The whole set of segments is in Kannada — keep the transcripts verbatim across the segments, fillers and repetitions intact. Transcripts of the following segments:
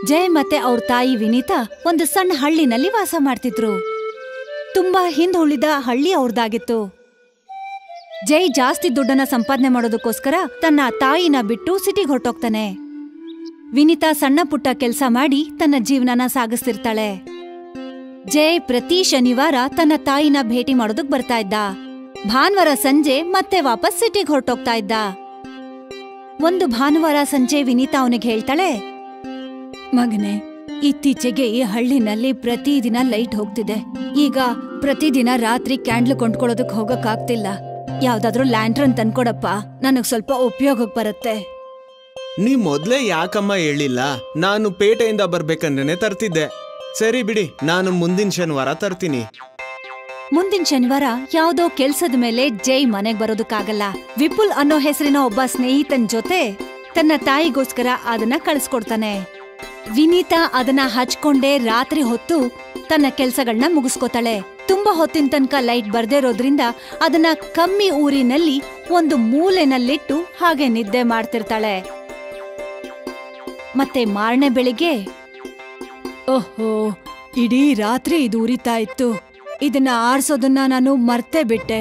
ಜೈ ಮತ್ತೆ ಅವ್ರ ತಾಯಿ ವಿನೀತಾ ಒಂದು ಸಣ್ಣ ಹಳ್ಳಿನಲ್ಲಿ ವಾಸ ಮಾಡ್ತಿದ್ರು. ತುಂಬಾ ಹಿಂದುಳಿದ ಹಳ್ಳಿ ಅವ್ರದಾಗಿತ್ತು. ಜೈ ಜಾಸ್ತಿ ದುಡ್ಡನ್ನ ಸಂಪಾದನೆ ಮಾಡೋದಕ್ಕೋಸ್ಕರ ತನ್ನ ತಾಯಿನ ಬಿಟ್ಟು ಸಿಟಿಗೆ ಹೊರಟೋಗ್ತಾನೆ. ವಿನೀತಾ ಸಣ್ಣ ಪುಟ್ಟ ಕೆಲ್ಸ ಮಾಡಿ ತನ್ನ ಜೀವನನ ಸಾಗಿಸ್ತಿರ್ತಾಳೆ. ಜೈ ಪ್ರತಿ ಶನಿವಾರ ತನ್ನ ತಾಯಿನ ಭೇಟಿ ಮಾಡೋದಕ್ ಬರ್ತಾ ಇದ್ದ. ಭಾನುವಾರ ಸಂಜೆ ಮತ್ತೆ ವಾಪಸ್ ಸಿಟಿಗೆ ಹೊರಟೋಗ್ತಾ ಇದ್ದ. ಒಂದು ಭಾನುವಾರ ಸಂಜೆ ವಿನೀತಾ ಅವನಿಗೆ ಹೇಳ್ತಾಳೆ, ಮಗನೇ, ಇತ್ತೀಚೆಗೆ ಈ ಹಳ್ಳಿನಲ್ಲಿ ಪ್ರತಿದಿನ ಲೈಟ್ ಹೋಗ್ತಿದೆ. ಈಗ ಪ್ರತಿದಿನ ರಾತ್ರಿ ಕ್ಯಾಂಡ್ಲ್ ಕೊಂಡ್ಕೊಳ್ಳೋದಕ್ ಹೋಗಕ್ಕಾಗ್ತಿಲ್ಲ. ಯಾವ್ದಾದ್ರೂ ಲ್ಯಾಂಟ್ರನ್ ತಂದ್ಕೊಡಪ್ಪ, ನನಗ್ ಸ್ವಲ್ಪ ಉಪಯೋಗಕ್ ಬರುತ್ತೆ. ನೀ ಮೊದ್ಲೇ ಯಾಕಮ್ಮ ಹೇಳಿಲ್ಲ? ನಾನು ಪೇಟೆಯಿಂದ ಬರ್ಬೇಕಂದ್ರೇನೆ ತರ್ತಿದ್ದೆ. ಸರಿ ಬಿಡಿ, ನಾನು ಮುಂದಿನ ಶನಿವಾರ ತರ್ತೀನಿ. ಮುಂದಿನ ಶನಿವಾರ ಯಾವ್ದೋ ಕೆಲ್ಸದ ಮೇಲೆ ಜೈ ಮನೆಗ್ ಬರೋದಕ್ಕಾಗಲ್ಲ. ವಿಪುಲ್ ಅನ್ನೋ ಹೆಸರಿನ ಒಬ್ಬ ಸ್ನೇಹಿತನ್ ಜೊತೆ ತನ್ನ ತಾಯಿಗೋಸ್ಕರ ಅದನ್ನ ಕಳಿಸ್ಕೊಡ್ತಾನೆ. ವಿನೀತಾ ಅದನ್ನ ಹಚ್ಕೊಂಡೇ ರಾತ್ರಿ ಹೊತ್ತು ತನ್ನ ಕೆಲ್ಸಗಳನ್ನ ಮುಗಿಸ್ಕೋತಾಳೆ. ತುಂಬಾ ಹೊತ್ತಿನ ತನಕ ಲೈಟ್ ಬರ್ದೇ ಇರೋದ್ರಿಂದ ಅದನ್ನ ಕಮ್ಮಿ ಊರಿನಲ್ಲಿ ಒಂದು ಮೂಲೆನಲ್ಲಿಟ್ಟು ಹಾಗೆ ನಿದ್ದೆ ಮಾಡ್ತಿರ್ತಾಳೆ. ಮತ್ತೆ ಮಾರನೇ ಬೆಳಿಗ್ಗೆ, ಓಹೋ, ಇಡೀ ರಾತ್ರಿ ಇದು ಉರಿತಾ ಇತ್ತು. ಇದನ್ನ ಆರ್ಸೋದನ್ನ ನಾನು ಮರ್ತೇ ಬಿಟ್ಟೆ.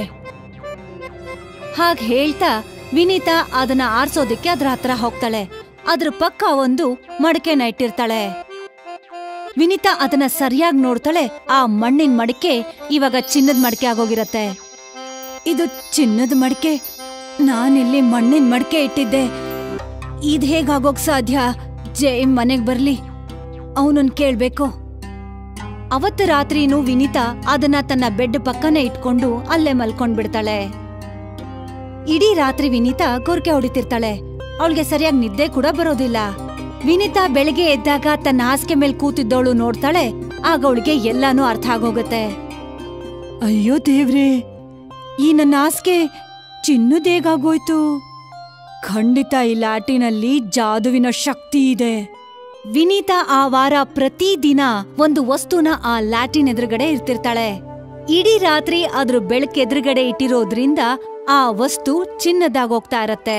ಹಾಗ್ ಹೇಳ್ತಾ ವಿನೀತಾ ಅದನ್ನ ಆರ್ಸೋದಿಕ್ಕೆ ಅದ್ರ ಹತ್ರ ಹೋಗ್ತಾಳೆ. ಅದ್ರ ಪಕ್ಕ ಒಂದು ಮಡಕೆನ ಇಟ್ಟಿರ್ತಾಳೆ. ವಿನೀತಾ ಅದನ್ನ ಸರಿಯಾಗಿ ನೋಡ್ತಾಳೆ. ಆ ಮಣ್ಣಿನ ಮಡಿಕೆ ಇವಾಗ ಚಿನ್ನದ ಮಡಿಕೆ ಆಗೋಗಿರತ್ತೆ. ಇದು ಚಿನ್ನದ ಮಡಿಕೆ? ನಾನಿಲ್ಲಿ ಮಣ್ಣಿನ ಮಡಿಕೆ ಇಟ್ಟಿದ್ದೆ. ಇದ್ ಹೇಗಾಗೋಗ್ ಸಾಧ್ಯ? ಜೈ ಮನೆಗ್ ಬರ್ಲಿ, ಅವನನ್ ಕೇಳ್ಬೇಕು. ಅವತ್ತು ರಾತ್ರಿನೂ ವಿನೀತಾ ಅದನ್ನ ತನ್ನ ಬೆಡ್ ಪಕ್ಕನೆ ಇಟ್ಕೊಂಡು ಅಲ್ಲೇ ಮಲ್ಕೊಂಡ್ ಬಿಡ್ತಾಳೆ. ಇಡೀ ರಾತ್ರಿ ವಿನೀತಾ ಗೊರ್ಕೆ ಹೊಡಿತಿರ್ತಾಳೆ. ಅವಳಿಗೆ ಸರಿಯಾಗಿ ನಿದ್ದೆ ಕೂಡ ಬರೋದಿಲ್ಲ. ವಿನೀತಾ ಬೆಳಗ್ಗೆ ಎದ್ದಾಗ ತನ್ನ ಹಾಸಿಗೆ ಮೇಲೆ ಕೂತಿದ್ದವಳು ನೋಡ್ತಾಳೆ. ಆಗ ಅವಳಿಗೆ ಎಲ್ಲಾನು ಅರ್ಥ ಆಗೋಗತ್ತೆ. ಅಯ್ಯೋ ದೇವ್ರೇ, ಈ ನನ್ನ ಹಾಸಿಗೆ ಚಿನ್ನದೇಗಾಗೋಯ್ತು. ಖಂಡಿತ ಈ ಲ್ಯಾಟಿನಲ್ಲಿ ಜಾದುವಿನ ಶಕ್ತಿ ಇದೆ. ವಿನೀತಾ ಆ ವಾರ ಪ್ರತಿದಿನ ಒಂದು ವಸ್ತುನ ಆ ಲ್ಯಾಟಿನ್ ಎದುರುಗಡೆ ಇರ್ತಿರ್ತಾಳೆ. ಇಡೀ ರಾತ್ರಿ ಅದ್ರ ಬೆಳಕೆದುರುಗಡೆ ಇಟ್ಟಿರೋದ್ರಿಂದ ಆ ವಸ್ತು ಚಿನ್ನದಾಗೋಗ್ತಾ ಇರತ್ತೆ.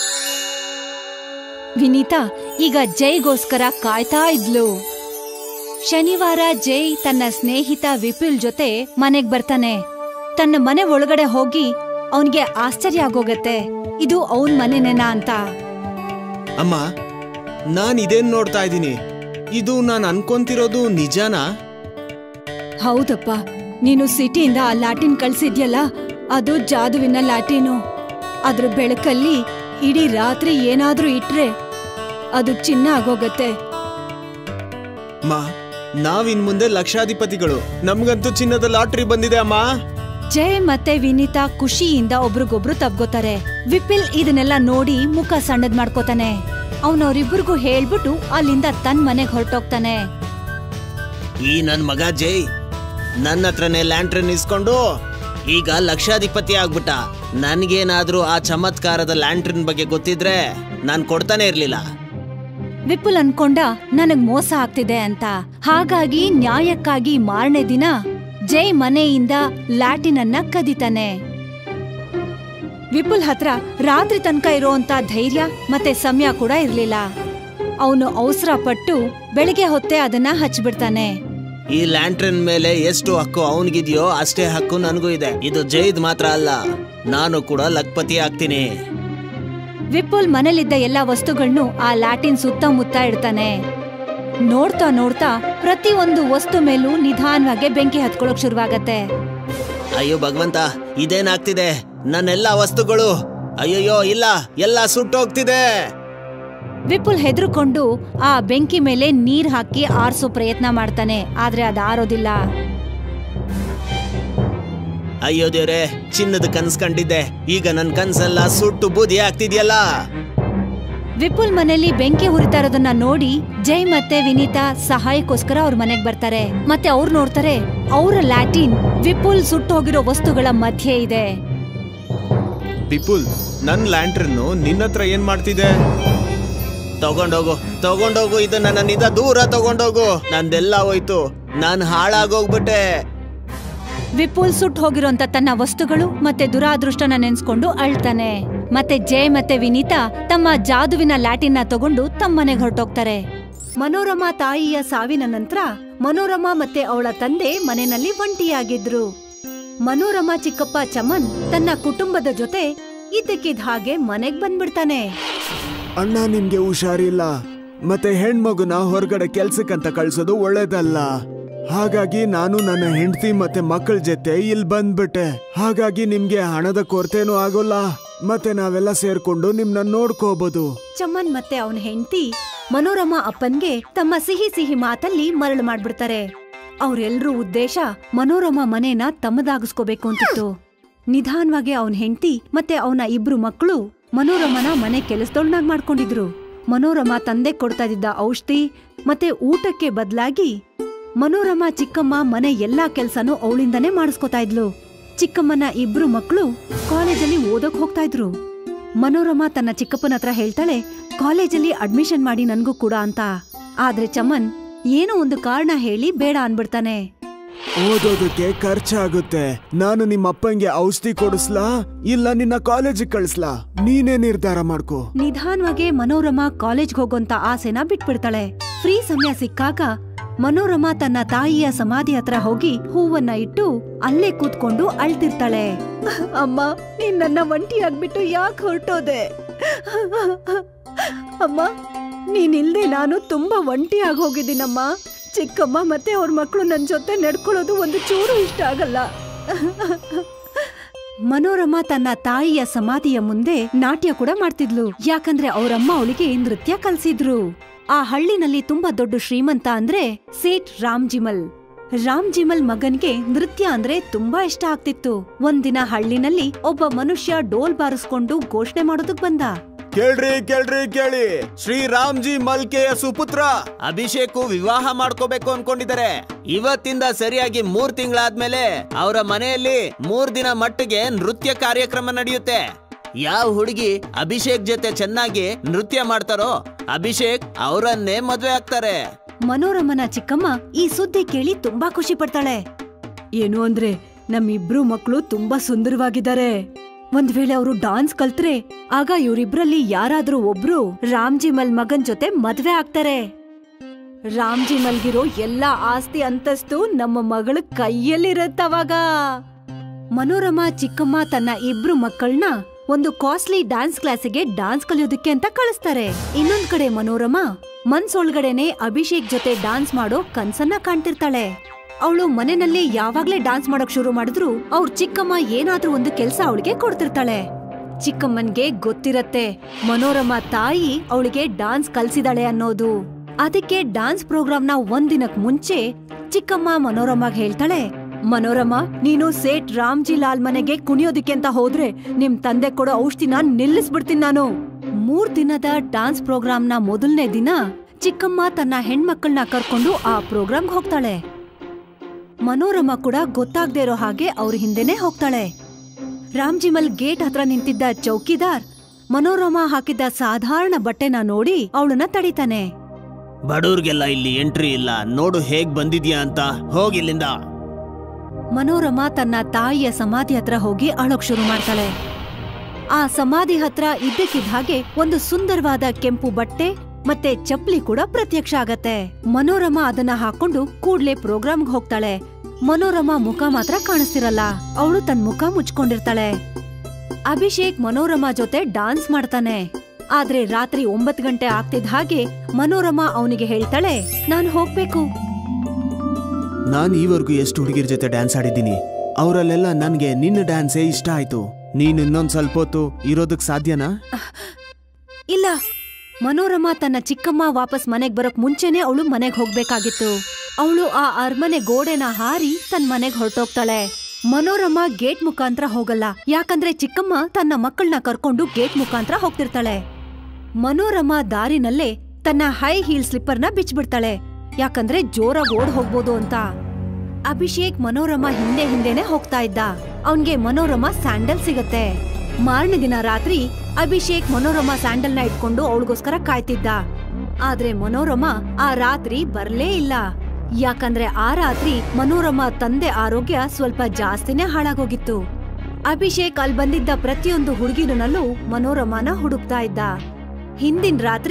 ವಿನೀತಾ ಈಗ ಜೈಗೋಸ್ಕರ ಕಾಯ್ತಾ ಇದ್ಲು. ಶನಿವಾರ ಜೈ ತನ್ನ ಸ್ನೇಹಿತ ವಿಪುಲ್ ಜೊತೆ ಮನೆಗ್ ಬರ್ತಾನೆ. ತನ್ನ ಮನೆ ಒಳಗಡೆ ಹೋಗಿ ಅವನಿಗೆ ಆಶ್ಚರ್ಯ ಆಗೋಗತ್ತೆ, ಇದು ಅವನ್ ಮನೆನೇನಾ ಅಂತ. ಅಮ್ಮ, ನಾನ್ ಇದೇನ್ ನೋಡ್ತಾ ಇದ್ದೀನಿ? ಇದು ನಾನ್ ಅನ್ಕೊಂತಿರೋದು ನಿಜಾನಾ? ಹೌದಪ್ಪ, ನೀನು ಸಿಟಿಯಿಂದ ಆ ಲ್ಯಾಟಿನ್ ಕಳ್ಸಿದ್ಯಲ್ಲ, ಅದು ಜಾದುವಿನ ಲ್ಯಾಟಿನು. ಅದ್ರ ಬೆಳಕಲ್ಲಿ ಇಡೀ ರಾತ್ರಿ ಏನಾದ್ರೂ ಇಟ್ರೆ ಅದು ಚಿನ್ನ ಆಗೋಗತ್ತೆ. ಮಾ, ನಾವಿನ್ ಮುಂದೆ ಲಕ್ಷಾಧಿಪತಿಗಳು. ನಮ್ಗಂತೂ ಚಿನ್ನದ ಲಾಟ್ರಿ ಬಂದಿದೆ ಅಮ್ಮ. ಜೈ ಮತ್ತೆ ವಿನೀತಾ ಖುಷಿಯಿಂದ ಒಬ್ರಿಗೊಬ್ರು ತಬ್ಗೋತಾರೆ. ವಿಪಿಲ್ ಇದನ್ನೆಲ್ಲ ನೋಡಿ ಮುಖ ಸಣ್ಣದ್ ಮಾಡ್ಕೋತಾನೆ. ಅವನವ್ರಿಬ್ರಿಗೂ ಹೇಳ್ಬಿಟ್ಟು ಅಲ್ಲಿಂದ ತನ್ ಮನೆಗ್ ಹೊರಟೋಗ್ತಾನೆ. ಈ ನನ್ ಮಗ ಜೈ ನನ್ನ ಹತ್ರನೇ ಲ್ಯಾಂಟ್ರನ್ ಇಸ್ಕೊಂಡು ಈಗ ಲಕ್ಷಾಧಿಪತಿ ಆಗ್ಬಿಟ್ಟ. ನನ್ಗೇನಾದ್ರೂ ಆ ಚಮತ್ಕಾರದ ಲ್ಯಾಂಟ್ರನ್ ಬಗ್ಗೆ ಗೊತ್ತಿದ್ರೆ ನಾನ್ ಕೊಡ್ತಾನೆ ಇರ್ಲಿಲ್ಲ. ವಿಪುಲ್ ಅನ್ಕೊಂಡ ನನಗ್ ಮೋಸ ಆಗ್ತಿದೆ ಅಂತ. ಹಾಗಾಗಿ ನ್ಯಾಯಕ್ಕಾಗಿ ಮಾರನೇ ದಿನ ಜೈ ಮನೆಯಿಂದ ಲ್ಯಾಟಿನ್ ಅನ್ನ ಕದಿತಾನೆ. ವಿಪುಲ್ ಹತ್ರ ರಾತ್ರಿ ತನಕ ಇರೋಂತ ಧೈರ್ಯ ಮತ್ತೆ ಸಮಯ ಕೂಡ ಇರ್ಲಿಲ್ಲ. ಅವನು ಅವಸರ ಪಟ್ಟು ಬೆಳಿಗ್ಗೆ ಹೊತ್ತೆ ಅದನ್ನ ಹಚ್ಬಿಡ್ತಾನೆ. ಈ ಲ್ಯಾಂಟ್ರನ್ ಮೇಲೆ ಎಷ್ಟು ಹಕ್ಕು ಅವನಿಗಿದೆಯೋ ಅಷ್ಟೇ ಹಕ್ಕು ನನಗೂ ಇದೆ. ಇದು ಜೈದ್ ಮಾತ್ರ ಅಲ್ಲ, ನಾನು ಕೂಡ ಲಕ್ಪತಿ ಆಗ್ತೀನಿ. ವಿಪುಲ್ ಮನೇಲಿದ್ದ ಎಲ್ಲಾ ವಸ್ತುಗಳನ್ನು ಆ ಲ್ಯಾಟಿನ್ ಸುತ್ತಮುತ್ತ ಇಡ್ತಾನೆ. ನೋಡ್ತಾ ನೋಡ್ತಾ ಪ್ರತಿ ಒಂದು ವಸ್ತು ಮೇಲೂ ನಿಧಾನವಾಗಿ ಬೆಂಕಿ ಹತ್ಕೊಳ್ಳೋಕ್ ಶುರುವಾಗತ್ತೆ. ಅಯ್ಯೋ ಭಗವಂತ, ಇದೇನಾಗ್ತಿದೆ? ನನ್ನೆಲ್ಲಾ ವಸ್ತುಗಳು ಅಯ್ಯಯ್ಯೋ ಇಲ್ಲ, ಎಲ್ಲ ಸುಟ್ಟೋಗ್ತಿದೆ. ವಿಪುಲ್ ಹೆದರ್ಕೊಂಡು ಆ ಬೆಂಕಿ ಮೇಲೆ ನೀರ್ ಹಾಕಿ ಆರ್ಸೋ ಪ್ರಯತ್ನ ಮಾಡ್ತಾನೆ. ಆದ್ರೆ ಅದು ಆರೋದಿಲ್ಲ. ಅಯ್ಯೋ ದೇವ್ರೆ, ಚಿನ್ನದ ಕನ್ಸ್ ಕಂಡಿದ್ದೆ, ಈಗ ನನ್ ಕನ್ಸೆಲ್ಲ ಸುಟ್ಟು ಬೂದಿ ಆಗ್ತಿದ್ಯಲ್ಲ. ವಿಪುಲ್ ಮನೆಯಲ್ಲಿ ಬೆಂಕಿ ಹುರಿತಾ ಇರೋದನ್ನ ನೋಡಿ ಜೈ ಮತ್ತೆ ವಿನೀತಾ ಸಹಾಯಕ್ಕೋಸ್ಕರ ಅವ್ರ ಮನೆಗ್ ಬರ್ತಾರೆ. ಮತ್ತೆ ಅವ್ರು ನೋಡ್ತಾರೆ, ಅವರ ಲ್ಯಾಟಿನ್ ವಿಪುಲ್ ಸುಟ್ಟು ಹೋಗಿರೋ ವಸ್ತುಗಳ ಮಧ್ಯೆ ಇದೆ. ವಿಪುಲ್, ನನ್ ಲ್ಯಾಂಟ್ರನ್ನು ನಿನ್ನತ್ರ ಏನ್ ಮಾಡ್ತಿದೆ? ತಗೊಂಡೋಗು ತಗೊಂಡೋಗು ಇದನ್ನ ನನ್ನಿಂದ ದೂರ ತಗೊಂಡೋಗು. ನಂದೆಲ್ಲ ಹೋಯ್ತು, ನಾನ್ ಹಾಳಾಗೋಗ್ಬಿಟ್ಟೆ. ವಿಪುಲ್ ಸುಟ್ಟು ಹೋಗಿರೋಂತ ತನ್ನ ವಸ್ತುಗಳು ಮತ್ತೆ ದುರಾದೃಷ್ಟನ ನೆನ್ಸ್ಕೊಂಡು ಅಳ್ತಾನೆ. ಮತ್ತೆ ಜೈ ಮತ್ತೆ ವಿನೀತಾ ತಮ್ಮ ಜಾದುವಿನ ಲ್ಯಾಟಿನ್ನ ತಗೊಂಡು ತಮ್ಮ ಮನೆಗೆ ಹೊರಟೋಗ್ತಾರೆ. ಮನೋರಮಾ ತಾಯಿಯ ಸಾವಿನ ನಂತರ ಮನೋರಮಾ ಮತ್ತೆ ಅವಳ ತಂದೆ ಮನೆಯಲ್ಲಿ ಒಂಟಿಯಾಗಿದ್ರು. ಮನೋರಮಾ ಚಿಕ್ಕಪ್ಪ ಚಮನ್ ತನ್ನ ಕುಟುಂಬದ ಜೊತೆ ಇದ್ದಕ್ಕಿದ್ದ ಹಾಗೆ ಮನೆಗ್ ಬಂದ್ಬಿಡ್ತಾನೆ. ಅಣ್ಣ, ನಿಮ್ಗೆ ಹುಷಾರಿಲ್ಲ, ಮತ್ತೆ ಹೆಣ್ಮಗುನ ಹೊರಗಡೆ ಕೆಲ್ಸಕ್ಕಂತ ಕಳ್ಸೋದು ಒಳ್ಳೇದಲ್ಲ. ಹಾಗಾಗಿ ನಾನು ನನ್ನ ಹೆಂಡತಿ ಮತ್ತೆ ಮಕ್ಕಳ ಜೊತೆ ಇಲ್ಲಿ ಬಂದ್ಬಿಟ್ಟೆ. ಹಾಗಾಗಿ ನಿಮ್ಗೆ ಹಣದ ಕೊರತೆನೂ ಆಗೋಲ್ಲ, ಮತ್ತೆ ನಾವೆಲ್ಲ ಸೇರ್ಕೊಂಡು ನಿಮ್ನ ನೋಡ್ಕೋಬಹುದು. ಚಮನ್ ಮತ್ತೆ ಅವನ ಹೆಂಡತಿ ಮನೋರಮಾ ಅಪ್ಪನ್ಗೆ ತಮ್ಮ ಸಿಹಿ ಸಿಹಿ ಮಾತಲ್ಲಿ ಮರಳು ಮಾಡ್ಬಿಡ್ತಾರೆ. ಅವ್ರೆಲ್ರೂ ಉದ್ದೇಶ ಮನೋರಮಾ ಮನೇನ ತಮ್ಮದಾಗಿಸ್ಕೋಬೇಕು ಅಂತಿತ್ತು. ನಿಧಾನವಾಗಿ ಅವನ ಹೆಂಡತಿ ಮತ್ತೆ ಅವನ ಇಬ್ರು ಮಕ್ಕಳು ಮನೋರಮನ ಮನೆ ಕೆಲಸದೊಳನಾಗ್ ಮಾಡ್ಕೊಂಡಿದ್ರು. ಮನೋರಮಾ ತಂದೆ ಕೊಡ್ತಾ ಇದ್ದ ಔಷಧಿ ಮತ್ತೆ ಊಟಕ್ಕೆ ಬದಲಾಗಿ ಮನೋರಮಾ ಚಿಕ್ಕಮ್ಮ ಮನೆ ಎಲ್ಲಾ ಕೆಲ್ಸನೂ ಅವಳಿಂದನೇ ಮಾಡಿಸ್ಕೊತಾ ಇದ್ಲು. ಚಿಕ್ಕಮ್ಮನ ಇಬ್ರು ಮಕ್ಕಳು ಕಾಲೇಜಲ್ಲಿ ಓದಕ್ ಹೋಗ್ತಾ ಇದ್ರು. ಮನೋರಮಾ ತನ್ನ ಚಿಕ್ಕಪ್ಪನ ಹತ್ರ ಹೇಳ್ತಾಳೆ, ಕಾಲೇಜಲ್ಲಿ ಅಡ್ಮಿಷನ್ ಮಾಡಿ ನನ್ಗೂ ಕೂಡ ಅಂತ. ಆದ್ರೆ ಚಮನ್ ಏನೋ ಒಂದು ಕಾರಣ ಹೇಳಿ ಬೇಡ ಅನ್ಬಿಡ್ತಾನೆ. ಓದೋದಕ್ಕೆ ಖರ್ಚಾಗುತ್ತೆ. ನಾನು ನಿಮ್ಮ ಅಪ್ಪಂಗೆ ಔಷಧಿ ಕೊಡಿಸ್ಲಾ ಇಲ್ಲ ನಿನ್ನ ಕಾಲೇಜಿಗೆ ಕಳಿಸ್ಲಾ, ನೀನೇ ನಿರ್ಧಾರ ಮಾಡ್ಕೋ. ನಿಧಾನವಾಗಿ ಮನೋರಮಾ ಕಾಲೇಜ್ಗೆ ಹೋಗೋಂತ ಆಸೆನ ಬಿಟ್ಬಿಡ್ತಾಳೆ. ಫ್ರೀ ಸಮಯ ಸಿಕ್ಕಾಗ ಮನೋರಮಾ ತನ್ನ ತಾಯಿಯ ಸಮಾಧಿ ಹತ್ರ ಹೋಗಿ ಹೂವನ್ನ ಇಟ್ಟು ಅಲ್ಲೇ ಕೂತ್ಕೊಂಡು ಅಳ್ತಿರ್ತಾಳೆ. ಅಮ್ಮ, ನೀನ್ ನನ್ನ ಒಂಟಿಯಾಗ್ಬಿಟ್ಟು ಯಾಕೆ ಹೊರಟೋದೆ? ಅಮ್ಮ, ನೀನಿಲ್ದೆ ನಾನು ತುಂಬಾ ಒಂಟಿಯಾಗಿ ಹೋಗಿದ್ದೀನಮ್ಮ. ಚಿಕ್ಕಮ್ಮ ಮತ್ತೆ ಅವ್ರ ಮಕ್ಕಳು ನನ್ ಜೊತೆ ನಡ್ಕೊಳ್ಳೋದು ಒಂದು ಚೂರು ಇಷ್ಟ ಆಗಲ್ಲ. ಮನೋರಮಾ ತನ್ನ ತಾಯಿಯ ಸಮಾಧಿಯ ಮುಂದೆ ನಾಟ್ಯ ಕೂಡ ಮಾಡ್ತಿದ್ಲು, ಯಾಕಂದ್ರೆ ಅವರಮ್ಮ ಅವಳಿಗೆ ನೃತ್ಯ ಕಲ್ಸಿದ್ರು. ಆ ಹಳ್ಳಿನಲ್ಲಿ ತುಂಬಾ ದೊಡ್ಡ ಶ್ರೀಮಂತ ಅಂದ್ರೆ ಸೇಠ್ ರಾಮ್ಜಿಮಲ್. ರಾಮ್ಜಿಮಲ್ ಮಗನ್ಗೆ ನೃತ್ಯ ಅಂದ್ರೆ ತುಂಬಾ ಇಷ್ಟ ಆಗ್ತಿತ್ತು. ಒಂದಿನ ಹಳ್ಳಿನಲ್ಲಿ ಒಬ್ಬ ಮನುಷ್ಯ ಡೋಲ್ ಬಾರಿಸ್ಕೊಂಡು ಘೋಷಣೆ ಮಾಡೋದಕ್ ಬಂದ. ಕೇಳ್ರಿ ಕೇಳ್ರಿ ಕೇಳಿ, ಶ್ರೀ ರಾಮ್ಜಿ ಮಲ್ಕೆಯ ಸುಪುತ್ರ ಅಭಿಷೇಕ್ ವಿವಾಹ ಮಾಡ್ಕೋಬೇಕು ಅನ್ಕೊಂಡಿದ್ದಾರೆ. ಇವತ್ತಿಂದ ಸರಿಯಾಗಿ ಮೂರ್ ತಿಂಗಳಾದ್ಮೇಲೆ ಅವರ ಮನೆಯಲ್ಲಿ ಮೂರ್ ದಿನ ಮಟ್ಟಿಗೆ ನೃತ್ಯ ಕಾರ್ಯಕ್ರಮ ನಡೆಯುತ್ತೆ. ಯಾವ ಹುಡುಗಿ ಅಭಿಷೇಕ್ ಜೊತೆ ಚೆನ್ನಾಗಿ ನೃತ್ಯ ಮಾಡ್ತಾರೋ ಅಭಿಷೇಕ್ ಅವರನ್ನೇ ಮದ್ವೆ ಆಗ್ತಾರೆ. ಮನೋರಮನ ಚಿಕ್ಕಮ್ಮ ಈ ಸುದ್ದಿ ಕೇಳಿ ತುಂಬಾ ಖುಷಿ ಪಡ್ತಾಳೆ. ಏನು ಅಂದ್ರೆ ನಮ್ಮಿಬ್ರು ಮಕ್ಕಳು ತುಂಬಾ ಸುಂದರವಾಗಿದ್ದಾರೆ. ಒಂದ್ ವೇಳೆ ಅವರು ಡಾನ್ಸ್ ಕಲ್ತ್ರೆ ಆಗ ಇವರಿಬ್ರಲ್ಲಿ ಯಾರಾದ್ರೂ ಒಬ್ರು ರಾಮ್ಜಿಮಲ್ ಮಗನ್ ಜೊತೆ ಮದ್ವೆ ಆಗ್ತಾರೆ. ರಾಮ್ಜಿಮಲ್ಗಿರೋ ಎಲ್ಲಾ ಆಸ್ತಿ ಅಂತಸ್ತು ನಮ್ಮ ಮಗಳ ಕೈಯಲ್ಲಿರತ್ತವಾಗ. ಮನೋರಮಾ ಚಿಕ್ಕಮ್ಮ ತನ್ನ ಇಬ್ರು ಮಕ್ಕಳನ್ನ ಒಂದು ಕಾಸ್ಟ್ಲಿ ಡ್ಯಾನ್ಸ್ ಕ್ಲಾಸಿಗೆ ಡ್ಯಾನ್ಸ್ ಕಲಿಯೋದಕ್ಕೆ ಅಂತ ಕಳಿಸ್ತಾರೆ. ಇನ್ನೊಂದ್ ಕಡೆ ಮನೋರಮಾ ಮನ್ಸೊಳಗಡೆನೆ ಅಭಿಷೇಕ್ ಜೊತೆ ಡ್ಯಾನ್ಸ್ ಮಾಡೋ ಕನ್ಸನ್ನ ಕಾಣ್ತಿರ್ತಾಳೆ. ಅವಳು ಮನೆಯಲ್ಲಿ ಯಾವಾಗ್ಲೇ ಡ್ಯಾನ್ಸ್ ಮಾಡೋಕ್ ಶುರು ಮಾಡಿದ್ರು ಅವ್ರ ಚಿಕ್ಕಮ್ಮ ಏನಾದ್ರೂ ಒಂದು ಕೆಲ್ಸ ಅವಳಿಗೆ ಕೊಡ್ತಿರ್ತಾಳೆ. ಚಿಕ್ಕಮ್ಮನ್ಗೆ ಗೊತ್ತಿರತ್ತೆ ಮನೋರಮಾ ತಾಯಿ ಅವಳಿಗೆ ಡ್ಯಾನ್ಸ್ ಕಲ್ಸಿದಾಳೆ ಅನ್ನೋದು. ಅದಕ್ಕೆ ಡ್ಯಾನ್ಸ್ ಪ್ರೋಗ್ರಾಮ್ನ ಒಂದಿನಕ್ ಮುಂಚೆ ಚಿಕ್ಕಮ್ಮ ಮನೋರಮಾಗ್ ಹೇಳ್ತಾಳೆ, ಮನೋರಮಾ, ನೀನು ಸೇಠ್ ರಾಮ್ಜಿ ಲಾಲ್ ಮನೆಗೆ ಕುಣಿಯೋದಿಕ್ಕೆ ಅಂತ ಹೋದ್ರೆ ನಿಮ್ ತಂದೆ ಕೊಡೋ ಔಷಧಿನ ನಿಲ್ಲಿಸ್ಬಿಡ್ತೀನಿ ನಾನು. ಮೂರ್ ದಿನದ ಡ್ಯಾನ್ಸ್ ಪ್ರೋಗ್ರಾಮ್ನ ಮೊದಲನೇ ದಿನ ಚಿಕ್ಕಮ್ಮ ತನ್ನ ಹೆಣ್ಮಕ್ಕಳನ್ನ ಕರ್ಕೊಂಡು ಆ ಪ್ರೋಗ್ರಾಮ್ಗೆ ಹೋಗ್ತಾಳೆ. ಮನೋರಮಾ ಕೂಡ ಗೊತ್ತಾಗ್ದೇ ಇರೋ ಹಾಗೆ ಅವ್ರ ಹಿಂದೆನೆ ಹೋಗ್ತಾಳೆ. ರಾಮ್ಜಿಮಲ್ ಗೇಟ್ ಹತ್ರ ನಿಂತಿದ್ದ ಚೌಕಿದಾರ್ ಮನೋರಮಾ ಹಾಕಿದ್ದ ಸಾಧಾರಣ ಬಟ್ಟೆನ ನೋಡಿ ಅವಳನ್ನ ತಡಿತಾನೆ. ಬಡವ್ರಿಗೆಲ್ಲ ಇಲ್ಲಿ ಎಂಟ್ರಿ ಇಲ್ಲ, ನೋಡು ಹೇಗ್ ಬಂದಿದ್ಯಾ ಅಂತ, ಹೋಗಿಲ್ಲಿಂದ. ಮನೋರಮಾ ತನ್ನ ತಾಯಿಯ ಸಮಾಧಿ ಹತ್ರ ಹೋಗಿ ಅಳೋಕ್ ಶುರು ಮಾಡ್ತಾಳೆ. ಆ ಸಮಾಧಿ ಹತ್ರ ಇದ್ದಕ್ಕಿದ್ದ ಹಾಗೆ ಒಂದು ಸುಂದರವಾದ ಕೆಂಪು ಬಟ್ಟೆ ಮತ್ತೆ ಚಪ್ಲಿ ಕೂಡ ಪ್ರತ್ಯಕ್ಷ ಆಗತ್ತೆ. ಮನೋರಮಾ ಅದನ್ನ ಹಾಕೊಂಡು ಕೂಡ್ಲೆ ಪ್ರೋಗ್ರಾಮ್ಗೆ ಹೋಗ್ತಾಳೆ. ಮನೋರಮಾ ಮುಖ ಮಾತ್ರ ಕಾಣಿಸ್ತಿರಲ್ಲ, ಅವಳು ತನ್ನ ಮುಖ ಮುಚ್ಕೊಂಡಿರ್ತಾಳೆ. ಅಭಿಷೇಕ್ ಮನೋರಮಾ ಜೊತೆ ಡಾನ್ಸ್ ಮಾಡ್ತಾನೆ. ಆದ್ರೆ ರಾತ್ರಿ ಒಂಬತ್ ಗಂಟೆ ಆಗ್ತಿದ್ದ ಹಾಗೆ ಮನೋರಮಾ ಅವನಿಗೆ ಹೇಳ್ತಾಳೆ, ನಾನ್ ಹೋಗ್ಬೇಕು. ನಾನ್ ಈವರೆಗೂ ಎಷ್ಟು ಹುಡುಗಿರ ಜೊತೆ ಡ್ಯಾನ್ಸ್ ಆಡಿದ್ದೀನಿ, ಅವರಲ್ಲೆಲ್ಲ ನನ್ಗೆ ನಿನ್ನ ಡ್ಯಾನ್ಸೇ ಇಷ್ಟ ಆಯ್ತು. ನೀನ್ ಇನ್ನೊಂದ್ ಸ್ವಲ್ಪ ಹೊತ್ತು ಇರೋದಕ್ ಸಾಧ್ಯನಾ? ಇಲ್ಲ. ಮನೋರಮಾ ತನ್ನ ಚಿಕ್ಕಮ್ಮ ವಾಪಸ್ ಮನೆಗ್ ಬರೋಕ್ ಮುಂಚೆನೆ ಅವಳು ಮನೆಗ್ ಹೋಗ್ಬೇಕಾಗಿತ್ತು. ಅವಳು ಆ ಅರಮನೆ ಗೋಡೆನ ಹಾರಿ ತನ್ನ ಮನೆಗ್ ಹೊರಟೋಗ್ತಾಳೆ. ಮನೋರಮಾ ಗೇಟ್ ಮುಖಾಂತರ ಹೋಗಲ್ಲ, ಯಾಕಂದ್ರೆ ಚಿಕ್ಕಮ್ಮ ತನ್ನ ಮಕ್ಕಳನ್ನ ಕರ್ಕೊಂಡು ಗೇಟ್ ಮುಖಾಂತರ ಹೋಗ್ತಿರ್ತಾಳೆ. ಮನೋರಮಾ ದಾರಿನಲ್ಲೇ ತನ್ನ ಹೈ ಹೀಲ್ ಸ್ಲಿಪ್ಪರ್ನ ಬಿಚ್ಬಿಡ್ತಾಳೆ, ಯಾಕಂದ್ರೆ ಜೋರಾಗಿ ಓಡ್ ಹೋಗ್ಬೋದು ಅಂತ. ಅಭಿಷೇಕ್ ಮನೋರಮಾ ಹಿಂದೆ ಹಿಂದೆನೆ ಹೋಗ್ತಾ ಇದ್ದ. ಅವನ್ಗೆ ಮನೋರಮಾ ಸ್ಯಾಂಡಲ್ ಸಿಗತ್ತೆ. ಮಾರನೇ ದಿನ ರಾತ್ರಿ ಅಭಿಷೇಕ್ ಮನೋರಮಾ ಸ್ಯಾಂಡಲ್ನ ಇಟ್ಕೊಂಡು ಅವಳಿಗೋಸ್ಕರ ಕಾಯ್ತಿದ್ದ. ಆದ್ರೆ ಮನೋರಮಾ ಆ ರಾತ್ರಿ ಬರ್ಲೇ ಇಲ್ಲ, ಯಾಕಂದ್ರೆ ಆ ರಾತ್ರಿ ಮನೋರಮಾ ತಂದೆ ಆರೋಗ್ಯ ಸ್ವಲ್ಪ ಜಾಸ್ತಿನೇ ಹಾಳಾಗೋಗಿತ್ತು. ಅಭಿಷೇಕ್ ಅಲ್ಲಿ ಬಂದಿದ್ದ ಪ್ರತಿಯೊಂದು ಹುಡುಗಿನಲ್ಲೂ ಮನೋರಮಾನ ಹುಡುಕ್ತಾ ಇದ್ದ. ಹಿಂದಿನ ರಾತ್ರಿ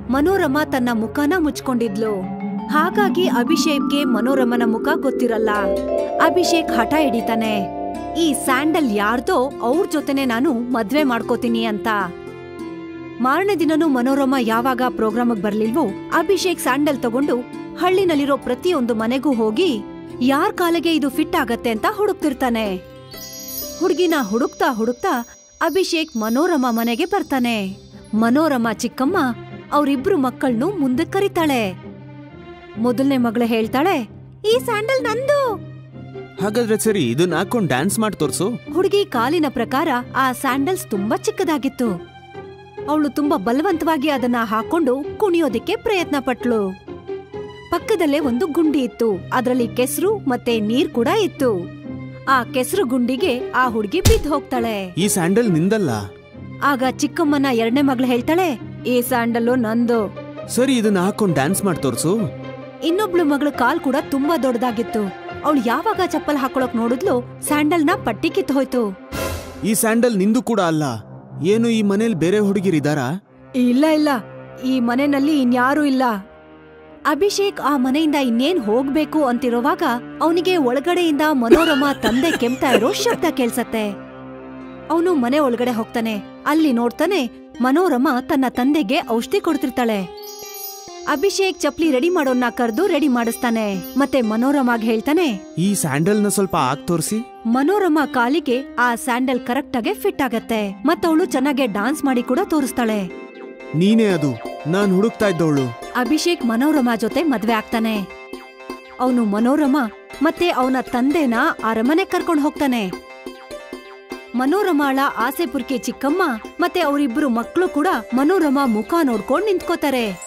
ಮನೋರಮಾ ತನ್ನ ಮುಖನ ಮುಚ್ಕೊಂಡಿದ್ಲು. ಹಾಗಾಗಿ ಅಭಿಷೇಕ್ಗೆ ಮನೋರಮನ ಮುಖ ಗೊತ್ತಿರಲ್ಲ. ಅಭಿಷೇಕ್ ಹಠ ಹಿಡಿತಾನೆ, ಈ ಸ್ಯಾಂಡಲ್ ಯಾರ್ದೋ ಅವ್ರ ಜೊತೆನೆ ನಾನು ಮದ್ವೆ ಮಾಡ್ಕೋತೀನಿ ಅಂತ. ಮಾರನೇ ದಿನನೂ ಮನೋರಮಾ ಯಾವಾಗ ಪ್ರೋಗ್ರಾಮ್ಗೆ ಬರ್ಲಿಲ್ವೋ, ಅಭಿಷೇಕ್ ಸ್ಯಾಂಡಲ್ ತಗೊಂಡು ಹಳ್ಳಿನಲ್ಲಿರೋ ಪ್ರತಿಯೊಂದು ಮನೆಗೂ ಹೋಗಿ ಯಾರ್ ಕಾಲಿಗೆ ಇದು ಫಿಟ್ ಆಗತ್ತೆ ಅಂತ ಹುಡುಕ್ತಿರ್ತಾನೆ. ಹುಡ್ಗಿನ ಹುಡುಕ್ತಾ ಹುಡುಕ್ತಾ ಅಭಿಷೇಕ್ ಮನೋರಮಾ ಮನೆಗೆ ಬರ್ತಾನೆ. ಮನೋರಮಾ ಚಿಕ್ಕಮ್ಮ ಅವ್ರಿಬ್ರು ಮಕ್ಕಳನ್ನು ಮುಂದೆ ಕರೀತಾಳೆ. ಮೊದಲನೇ ಮಗಳು ಹೇಳ್ತಾಳೆ, ಈ ಸ್ಯಾಂಡಲ್ ನಂದು. ಹಾಗಾದ್ರೆ ಸರಿ, ಇದನ್ನ ಹಾಕೊಂಡ್ ಡ್ಯಾನ್ಸ್ ಮಾಡಿ ತೋರ್ಸು. ಹುಡುಗಿ ಕಾಲಿನ ಪ್ರಕಾರ ಆ ಸ್ಯಾಂಡಲ್ಸ್ ತುಂಬಾ ಚಿಕ್ಕದಾಗಿತ್ತು. ಅವಳು ತುಂಬಾ ಬಲವಂತವಾಗಿ ಅದನ್ನ ಹಾಕೊಂಡು ಕುಣಿಯೋದಿಕ್ಕೆ ಪ್ರಯತ್ನ ಪಟ್ಲು. ಪಕ್ಕದಲ್ಲೇ ಒಂದು ಗುಂಡಿ ಇತ್ತು, ಅದರಲ್ಲಿ ಕೆಸರು ಮತ್ತೆ ನೀರ್ ಕೂಡ ಇತ್ತು. ಆ ಕೆಸರು ಗುಂಡಿಗೆ ಆ ಹುಡುಗಿ ಬಿದ್ದು ಹೋಗ್ತಾಳೆ. ಈ ಸ್ಯಾಂಡಲ್ ನಿಂದಲ್ಲ. ಆಗ ಚಿಕ್ಕಮ್ಮನ ಎರಡನೇ ಮಗಳು ಹೇಳ್ತಾಳೆ, ಈ ಸ್ಯಾಂಡಲ್ಲು ನಂದು. ಸರಿ, ಇದನ್ನ ಹಾಕೊಂಡ್ ಡ್ಯಾನ್ಸ್ ಮಾಡಿ ತೋರ್ಸು. ಇನ್ನೊಬ್ಳು ಮಗಳು ಕಾಲ್ ಕೂಡ ತುಂಬಾ ದೊಡ್ಡದಾಗಿತ್ತು. ಅವಳು ಯಾವಾಗ ಚಪ್ಪಲ್ ಹಾಕೊಳಕ್ ನೋಡಿದ್ಲು, ಸ್ಯಾಂಡಲ್ನ ಪಟ್ಟಿ ಕಿತ್ತು ಹೋಯ್ತು. ಈ ಸ್ಯಾಂಡಲ್ ನಿಂದು ಕೂಡ ಅಲ್ಲ. ಏನು ಈ ಮನೇಲಿ ಬೇರೆ ಹುಡುಗಿರಿದಾರಾ? ಇಲ್ಲ ಇಲ್ಲ, ಈ ಮನೆಯಲ್ಲಿ ಇನ್ಯಾರೂ ಇಲ್ಲ. ಅಭಿಷೇಕ್ ಆ ಮನೆಯಿಂದ ಇನ್ನೇನ್ ಹೋಗ್ಬೇಕು ಅಂತಿರುವಾಗ ಅವನಿಗೆ ಒಳಗಡೆಯಿಂದ ಮನೋರಮಾ ತಂದೆ ಕೆಮ್ತಾ ಇರೋ ಶಬ್ದ ಕೇಳ್ಸತ್ತೆ. ಅವನು ಮನೆ ಒಳಗಡೆ ಹೋಗ್ತಾನೆ. ಅಲ್ಲಿ ನೋಡ್ತಾನೆ, ಮನೋರಮಾ ತನ್ನ ತಂದೆಗೆ ಔಷಧಿ ಕೊಡ್ತಿರ್ತಾಳೆ. ಅಭಿಷೇಕ್ ಚಪ್ಲಿ ರೆಡಿ ಮಾಡೋನ್ನ ಕರೆದು ರೆಡಿ ಮಾಡಿಸ್ತಾನೆ. ಮತ್ತೆ ಮನೋರಮಾಗ್ ಹೇಳ್ತಾನೆ, ಈ ಸ್ಯಾಂಡಲ್ ನ ಸ್ವಲ್ಪ ಹಾಕ್ ತೋರಿಸಿ. ಮನೋರಮಾ ಕಾಲಿಗೆ ಆ ಸ್ಯಾಂಡಲ್ ಕರೆಕ್ಟ್ ಆಗಿ ಫಿಟ್ ಆಗತ್ತೆ. ಮತ್ತವಳು ಚೆನ್ನಾಗಿ ಡಾನ್ಸ್ ಮಾಡಿ ಕೂಡ ತೋರಿಸ್ತಾಳೆ. ನೀನೇ ಅದು, ನಾನ್ ಹುಡುಕ್ತಾ ಇದ್ದವಳು. ಅಭಿಷೇಕ್ ಮನೋರಮಾ ಜೊತೆ ಮದ್ವೆ ಆಗ್ತಾನೆ. ಅವನು ಮನೋರಮಾ ಮತ್ತೆ ಅವನ ತಂದೆನ ಅರಮನೆ ಕರ್ಕೊಂಡು ಹೋಗ್ತಾನೆ. ಮನೋರಮಾಳ ಆಸೆ ಪುರ್ಕೆ ಚಿಕ್ಕಮ್ಮ ಮತ್ತೆ ಅವರಿಬ್ರು ಮಕ್ಕಳು ಕೂಡ ಮನೋರಮಾ ಮುಖ ನೋಡ್ಕೊಂಡ್ ನಿಂತ್ಕೋತಾರೆ.